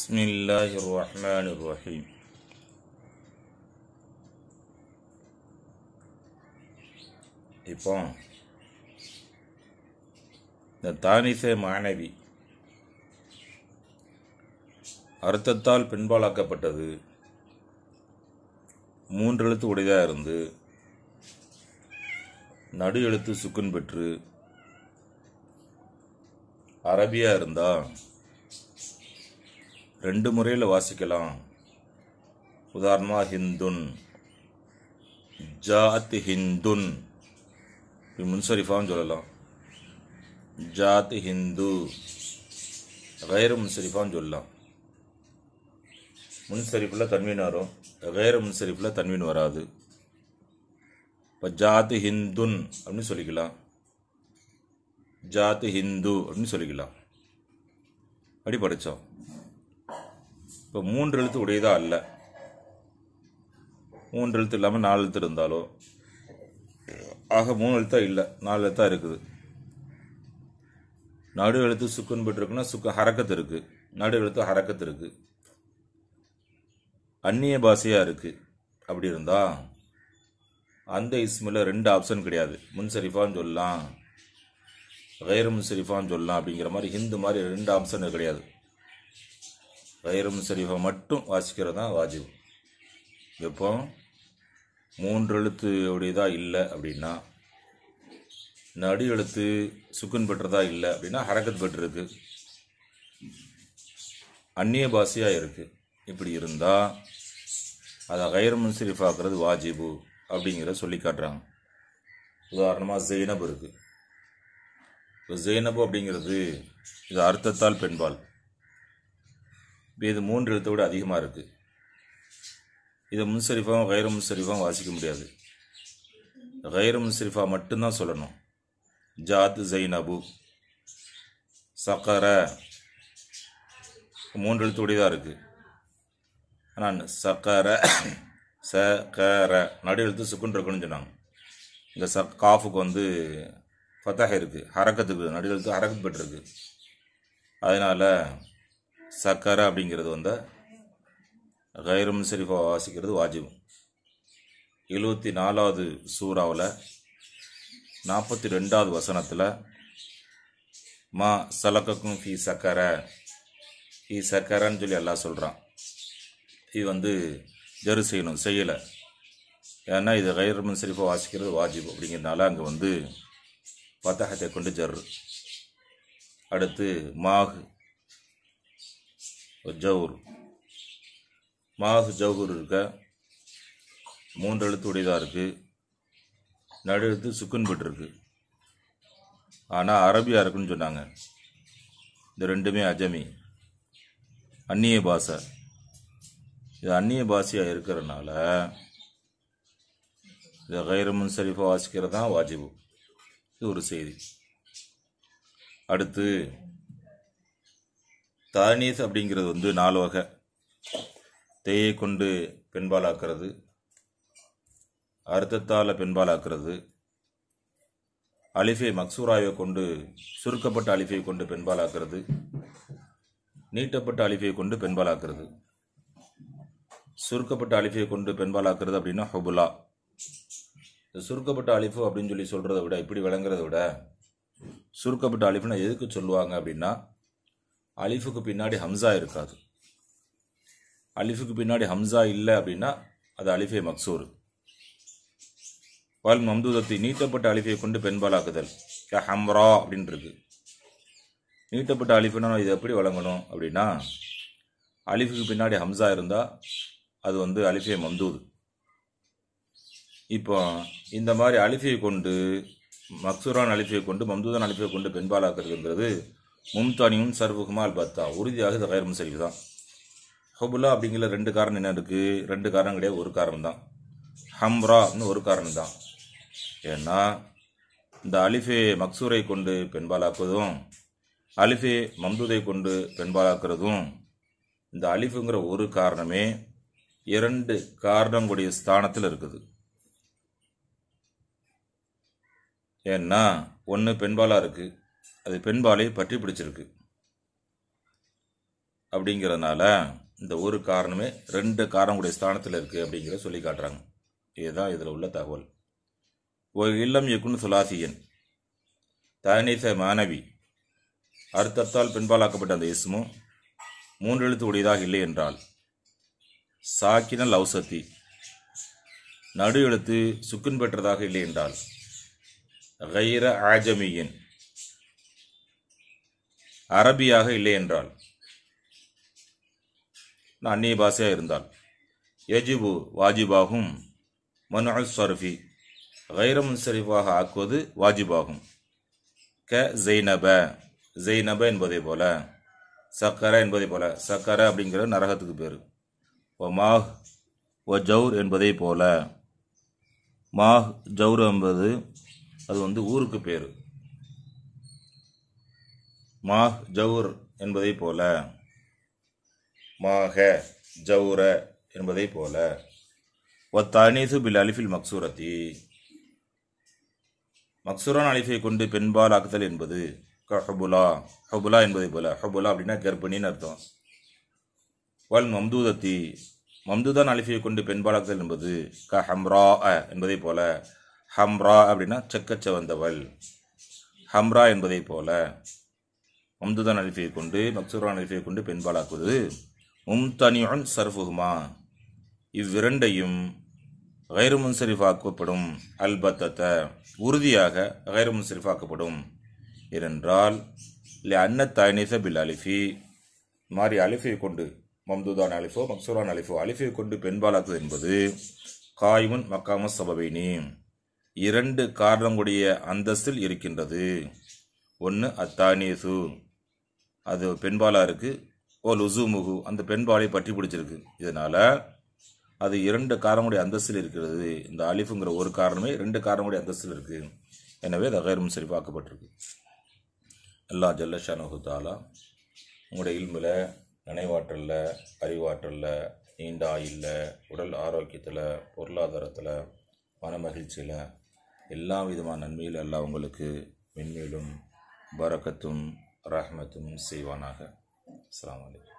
பிஸ்மில்லாஹிர்ரஹ்மானிர்ரஹீம். இப்போ இந்த தானிசே மாணவி அர்த்தத்தால் பெண்பாலாக்கப்பட்டது, 3 எழுத்து உடையதாக இருந்து நடு எழுத்து சுக்குன் பெற்று அரபியா இருந்தா 2 முறையில் வாசிக்கலாம். உதாரணமாக ஹிந்துன், ஜாத் ஹிந்துன் முன்சரிஃபான்னு சொல்லலாம். ஜாத் ஹிந்து கைர முன்சரிஃபான்னு சொல்லலாம். முன்சரிஃபில் தன்வீன் வரும், கைர முன்சரிஃபில் தன்வீன் வராது. இப்போ ஜாத் ஹிந்துன் அப்படின்னு சொல்லிக்கலாம், ஜாத் ஹிந்து அப்படின்னு சொல்லிக்கலாம். அப்படி படித்தோம். இப்போ 3 எழுத்து உடையதா அல்ல, 3 எழுத்து இல்லாமல் 4 எழுத்து இருந்தாலோ, ஆக 3 எழுத்தா இல்லை, 4 எழுத்தா இருக்குது. நடு எழுத்து சுக்குன் பெற்றிருக்குன்னா ஹரக்கத்து இருக்கு, நடு எழுத்து ஹரக்கத்து இருக்கு. அந்நிய பாஷையா இருக்கு. அப்படி இருந்தா அந்த இஸ்மில் 2 ஆப்ஷன் கிடையாது. முன்சரிஃபான்னு சொல்லலாம், கைர் முன்சரிஃபான்னு சொல்லலாம். அப்படிங்கிற மாதிரி ஹிந்து மாதிரி 2 ஆப்ஷன் கிடையாது. கைர் முன்சரிஃபா மட்டும் வாசிக்கிறது தான் வாஜிப். எப்போ 3 எழுத்து உடையதா இல்லை அப்படின்னா, நடு எழுத்து சுக்குன் பெற்றதா இல்லை அப்படின்னா ஹரக்கத் பெற்றிருக்கு, அந்நிய பாஷையாக இருக்குது. இப்படி இருந்தால் அதை கைர் முன்சரிஃபாக்குறது வாஜிபு அப்படிங்கிற சொல்லி காட்டுறாங்க. உதாரணமாக ஜெய்னப் இருக்குது. இப்போ ஜெய்னபு அப்படிங்கிறது இது அர்த்தத்தால் பெண்பால். இப்போ இது 3 எழுத்தை விட அதிகமாக இருக்குது. இதை முன்சரிஃபாவும் கைர முன்சரிஃபாவும் வாசிக்க முடியாது. கைர முன்சரிஃபா மட்டும்தான் சொல்லணும். ஜாத் ஜைனபு, சக்கர 3 எழுத்து உடையதாக இருக்குது. ஆனால் சக்கர சக்கர நடு எழுத்து சுக்குன் இருக்குன்னு சொன்னாங்க. இந்த காஃபுக்கு வந்து ஃபத்தஹ் இருக்குது, ஹரக்கத்துக்கு நடு எழுத்து ஹரக்கத் பெற்றிருக்கு. அதனால் சக்கர அப்படிங்கிறது வந்து கைர் முன்சரிஃபா வாசிக்கிறது வாஜிப். 74வது சூறாவில் 42வது வசனத்தில் மா சலக்கக்கும் ஃபி சக்கர, ஃபி சக்கரன்னு சொல்லி எல்லாம் சொல்கிறான். இது வந்து ஜரு செய்யணும், செய்யலை. ஏன்னா இது கைர் முன்சரிஃபா வாசிக்கிறது வாஜிப் அப்படிங்கிறதுனால அங்கே வந்து ஃபத்தஹத்தை கொண்டு ஜர்ரு. அடுத்து மாஹ் ஜவுர், மாஹ் ஜவுர் இருக்க 3 எழுத்து உடையதாக இருக்குது, நடு எழுத்து சுக்குன் பெற்றிருக்கு. ஆனால் அரபியா இருக்குன்னு சொன்னாங்க. இந்த 2மே அஜமி, அந்நிய பாஷை. இது அந்நிய பாஷையாக இருக்கிறதுனால இதை கைர் முன்சரிஃபா வாசிக்கிறது தான் வாஜிபு. இது ஒரு செய்தி. அடுத்து தஅனீஸ் அப்படிங்கிறது வந்து 4 வகை. தேயை கொண்டு பெண்பாலாக்குறது, அர்த்தத்தால் பெண்பாலாக்குறது, அலிஃபை மக்சூராவை கொண்டு சுருக்கப்பட்ட அலிஃபை கொண்டு பெண்பாலாக்குறது, நீட்டப்பட்ட அலிஃபை கொண்டு பெண்பாலாக்குறது. சுருக்கப்பட்ட அலிஃபை கொண்டு பெண்பாலாக்குறது அப்படின்னா ஹுபுலா. சுருக்கப்பட்ட அலிஃபு அப்படின்னு சொல்லி சொல்கிறத விட, இப்படி விளங்குறத விட, சுருக்கப்பட்ட அலிஃபுனா எதுக்கு சொல்லுவாங்க அப்படின்னா, அலிஃபுக்கு பின்னாடி ஹம்சா இருக்காது. அலிஃபுக்கு பின்னாடி ஹம்சா இல்லை அப்படின்னா அது அலிஃபே மக்சூர். வல் மம்தூதத்தை நீட்டப்பட்ட அலிஃபை கொண்டு பெண்பாலாக்குதல் ஹம்ரா அப்படின்னு இருக்கு. நீட்டப்பட்ட அலிஃபுனா இது எப்படி வழங்கணும் அப்படின்னா, அலிஃபுக்கு பின்னாடி ஹம்சா இருந்தால் அது வந்து அலிஃபே மம்தூது. இப்போ இந்த மாதிரி அலிஃபை கொண்டு, மக்சூரான் அலிஃபை கொண்டு மம்தூதான் அலிஃபை கொண்டு பெண்பாலாக்குறதுங்கிறது மும்தானியும் சர்வுகுமா அல்பத்தா உறுதியாக இது கைர் முன்சரிஃப் தான். ஹுபுலா அப்படிங்கிற 2 காரணம் என்ன இருக்குது? 2 காரணம் கிடையாது, ஒரு காரணம் தான். ஹம்ரா அப்படின்னு ஒரு காரணம் தான். ஏன்னா இந்த அலிஃபே மக்சூரை கொண்டு பெண்பாலாக்குவதும் அலிஃபே மம்தூதை கொண்டு பெண்பாலாக்குறதும், இந்த அலிஃபுங்கிற ஒரு காரணமே 2 காரணங்களுடைய ஸ்தானத்தில் இருக்குது. ஏன்னா ஒன்று பெண்பாலாக இருக்குது, அது பெண்பாலை பற்றி பிடிச்சிருக்கு. அப்படிங்கிறதுனால இந்த ஒரு காரணமே ரெண்டு காரணங்களுடைய ஸ்தானத்தில் இருக்குது அப்படிங்கிறத சொல்லி காட்டுறாங்க. இதுதான் இதில் உள்ள தகவல். ஒரு இல்லம் யகுன் சுலாசியன் தஅனீஸ மானவி அர்த்தத்தால் பெண்பாலாக்கப்பட்ட அந்த இஸ்மும் 3 எழுத்து உடையதாக இல்லை என்றால், சாக்கினல் லௌசத்தி நடு எழுத்து சுக்குன் பெற்றதாக இல்லை என்றால், கைர ஆஜமியின் அரபியாக இல்லை என்றால், அந்நிய பாஷையாக இருந்தால், யஜிபு வாஜிபாகும், மன்உ ஸர்ஃபி கைர முன்சரிஃபாக ஆக்குவது வாஜிபாகும். க ஜெய்னப ஜெய்னப என்பதை போல, சக்கர என்பதை போல, சக்கர அப்படிங்கிற நரகத்துக்கு பேர். ஒ மாஹ் ஒ ஜவுர் என்பதை போல, மாஹ் ஜவுர் என்பது அது ஊருக்கு பேர். மாஹ் ஜவுர் என்பதை போல, மாக ஜவுர என்பதை போல. ஒ தஅனீஸு பில் அலிஃபில் மக்சூரத்தி மக்சூரான் அலிஃபை கொண்டு பெண்பால் ஆக்குதல் என்பது ஹுபுலா ஹுபுலா என்பதை போல. ஹுபுலா அப்படின்னா கர்ப்பிணின்னு அர்த்தம். வல் மம்தூதத்தி மம்தூதான் அலிஃபை கொண்டு பெண்பால் ஆக்குதல் என்பது ஹம்ரா என்பதை போல. ஹம்ரா அப்படின்னா செக்கச்சவந்தவள், ஹம்ரா என்பதை போல. மம்தூதான் அலிஃபை கொண்டு மக்சூரான் அலிஃபை கொண்டு பெண்பாலாக்குவது மும்தனியுன் சர்ஃபுஹுமா இவ்விரண்டையும் கைரு முன்சரிஃபாக்கப்படும். அல்பத்தத உறுதியாக கைரு முன்சரிஃபாக்கப்படும். ஏனென்றால் அன்ன தஅனீஸ பில் அலிஃபி மாறி அலிஃபை கொண்டு மம்தூதான் அலிஃபோ மக்சூரான் அலிஃபோ அலிஃபை கொண்டு பெண்பாலாக்குவது என்பது காயிமுன் மக்காம சபபைனி 2 காரணங்களுடைய அந்தஸ்தில் இருக்கின்றது. ஒன்று அத்தானீசு அது பெண்பாலா இருக்கு, ஓ லுசூமுகு அந்த பெண்பாலை பற்றி பிடிச்சிருக்கு. இதனால் அது 2 காரணங்களுடைய அந்தஸ்தில் இருக்கிறது. இந்த அலிஃபுங்கிற ஒரு காரணமே 2 காரணங்களுடைய அந்தஸ்தில் இருக்குது. எனவே அது கைர் முன்சரிஃபாக்கப்பட்டிருக்கு. அல்லாஹ் ஜல்ல ஷானஹு தஆலா உங்களுடைய இல்மில், நினைவாற்றலில், அறிவாற்றலில், நீண்ட ஆயுளில், உடல் ஆரோக்கியத்தில், பொருளாதாரத்தில், மன மகிழ்ச்சியில், எல்லா விதமான நன்மையில் அல்லாஹ் உங்களுக்கு மென்மேலும் பரக்கத்தும் ரஹ்மத்தும் செய்வானாக. அஸ்ஸலாமு அலைக்கும்.